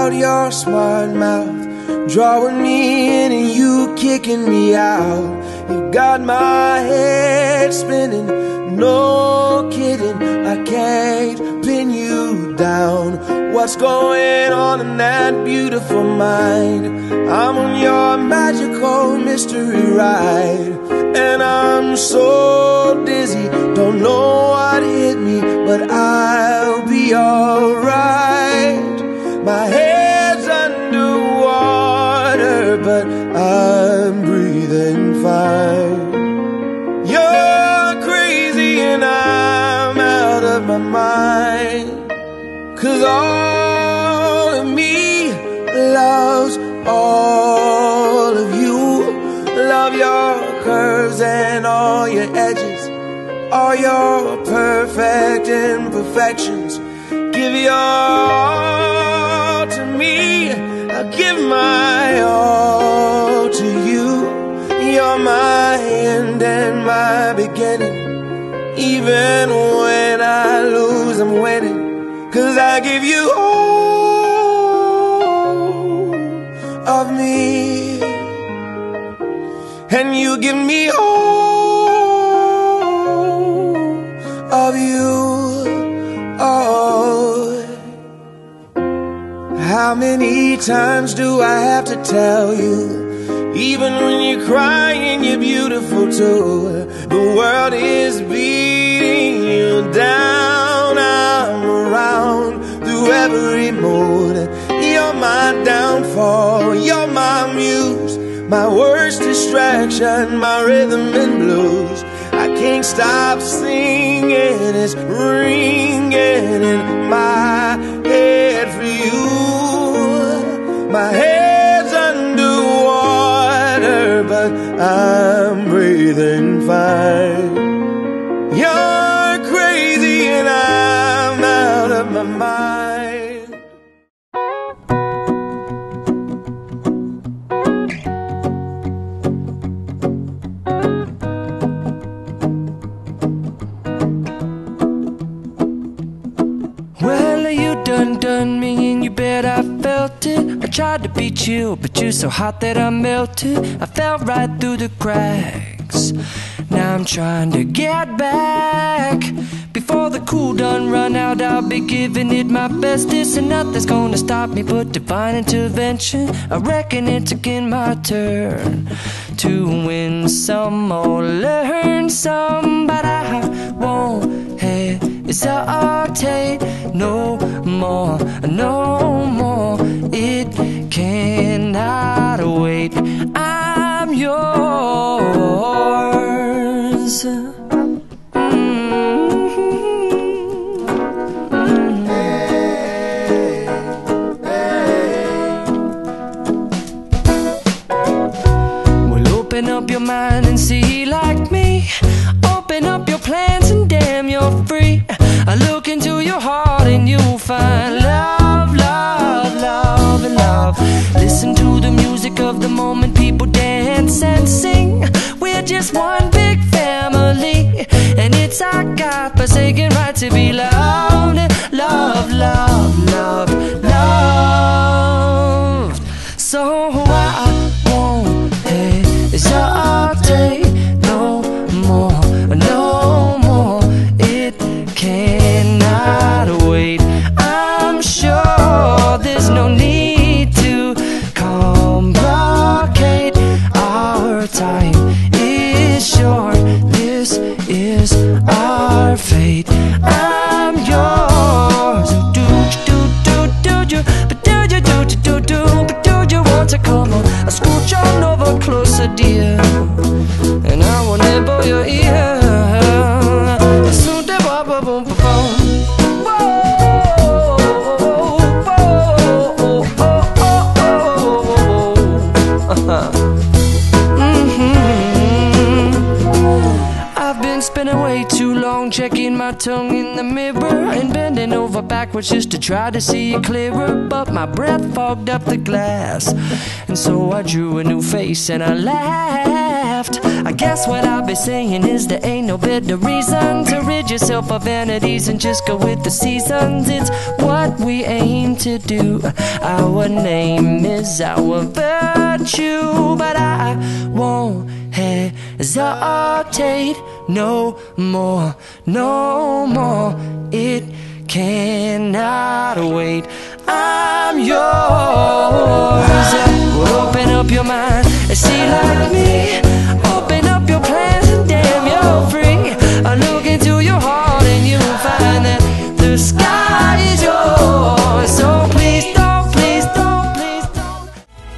out your smart mouth, drawing me in and you kicking me out. You got my head spinning, no kidding, I can't pin you down. What's going on in that beautiful mind? I'm on your magical mystery ride, and I'm so dizzy, don't know what hit me, but I'll be alright. My head's underwater, but I'm breathing fine. You're crazy and I'm out of my mind, 'cause all of me loves all of you. Love your curves and all your edges, all your perfect imperfections. Give your all to me, I'll give my all to you. You're my end and my beginning. Even when I lose, I'm winning, 'cause I give you all of me, and you give me all of you. Oh, how many times do I have to tell you? Even when you're crying, you're beautiful too. The world is beating you down. I'm around through every mood. You're my downfall, you're my muse, my worst distraction, my rhythm and blues. I can't stop singing, it's ringing in my head for you. My head's underwater, but I'm breathing fine. You're crazy and I'm out of my mind. Well, you done me and you bet I felt it. I tried to be chill, but you're so hot that I melted. I fell right through the cracks. Now I'm trying to get back. Before the cool done run out, I'll be giving it my bestest, and nothing's gonna stop me but divine intervention. I reckon it's again my turn to win some or learn some, but I won't hesitate no more, no more. It cannot wait. I'm yours. Well, open up your mind and see like me. Open up your plans and damn, you're free. I look into your heart and you'll find love, love, love, and love. Listen to the music of the moment, people dance and sing. We're just one big family, and it's our God-forsaken right to be loved, love, love, love, loved. So I won't hesitate no more, no more. It cannot wait. I'm sure there's no need to complicate. Our time is short, this is our fate. I'm yours. Do do do do do, but do you do do do do, but do you want to come on? I scooch on over closer, dear, and I will nibble your ear. Soon to boom boom boom boom. I've been spending way too long checking my tongue in the mirror and bending over backwards just to try to see it clearer, but my breath fogged up the glass, and so I drew a new face and I laughed. laughed. I guess what I'll be saying is there ain't no better reason to rid yourself of vanities and just go with the seasons. It's what we aim to do. Our name is our virtue, but I won't hesitate no more, no more. It cannot wait. I'm yours. Well, open up your mind and see like me. Open up your plans and damn, you're free. I look into your heart and you'll find that the sky is yours. So please don't, please don't, please don't.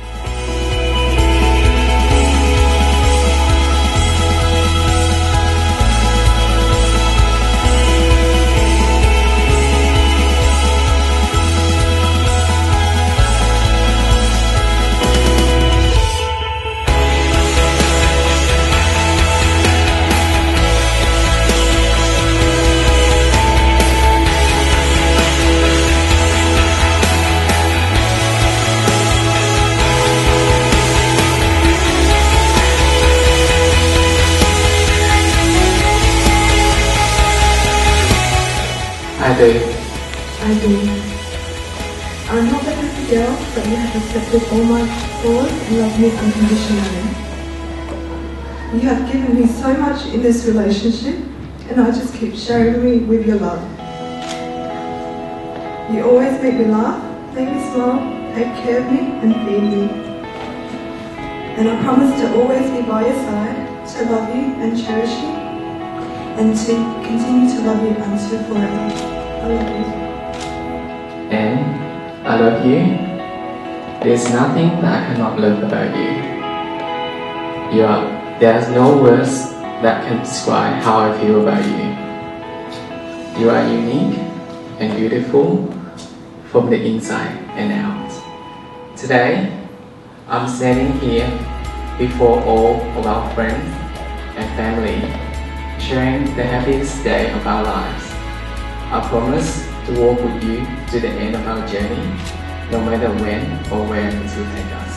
I do. I do. I'm not the happy girl, but you have accepted all my flaws and love me unconditionally. You have given me so much in this relationship, and I just keep showering me with your love. You always make me laugh, make me smile, take care of me and feed me. And I promise to always be by your side, to love you and cherish you, and to continue to love you until forever. I love you. And I love you. There's nothing that I cannot love about you. There's no words that can describe how I feel about you. You are unique and beautiful from the inside and out. Today, I'm standing here before all of our friends and family, sharing the happiest day of our lives. I promise to walk with you to the end of our journey, no matter when or where it will take us.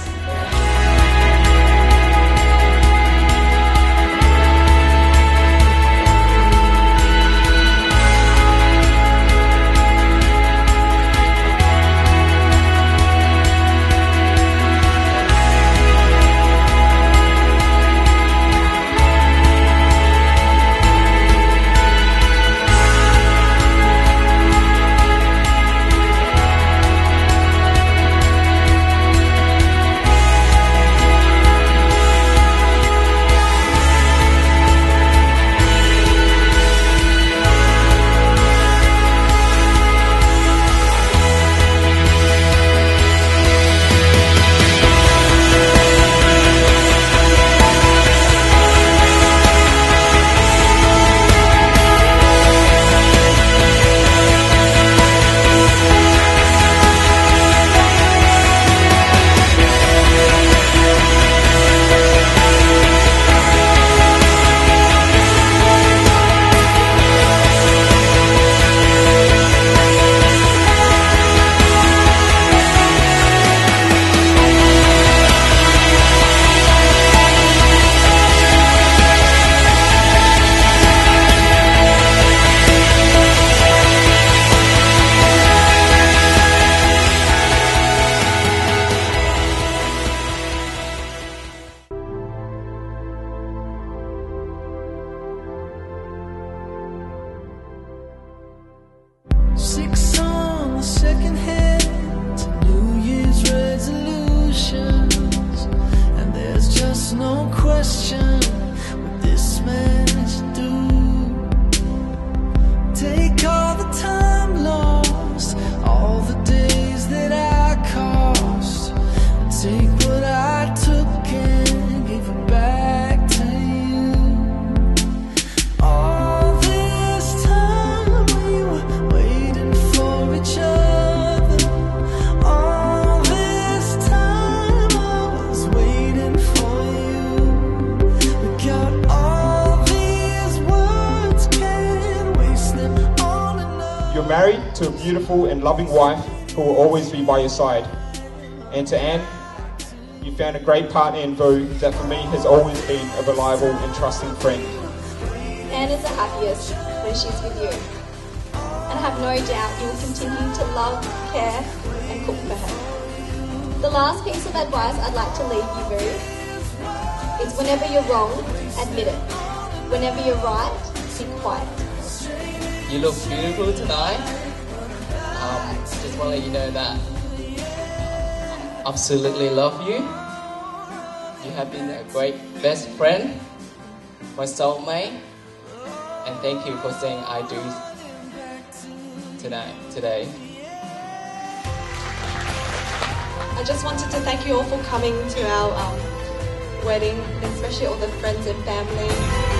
Six on the second hand to New Year's resolutions, and there's just no question what this man should do. Take all the time lost, all the days that I cost, and take what I took and give it back to you. All this time we were waiting for each other. All this time I was waiting for you. We got all these words, can't waste them on another. You're married to a beautiful and loving wife who will always be by your side. And to Anne, You found a great partner in Vu that for me has always been a reliable and trusting friend. Anne is the happiest when she's with you. And I have no doubt you will continue to love, care and cook for her. The last piece of advice I'd like to leave you, Vu, is whenever you're wrong, admit it. Whenever you're right, be quiet. You look beautiful tonight. Just want to let you know that I absolutely love you. You have been a great best friend, my soulmate, and thank you for saying I do today. I just wanted to thank you all for coming to our wedding, especially all the friends and family.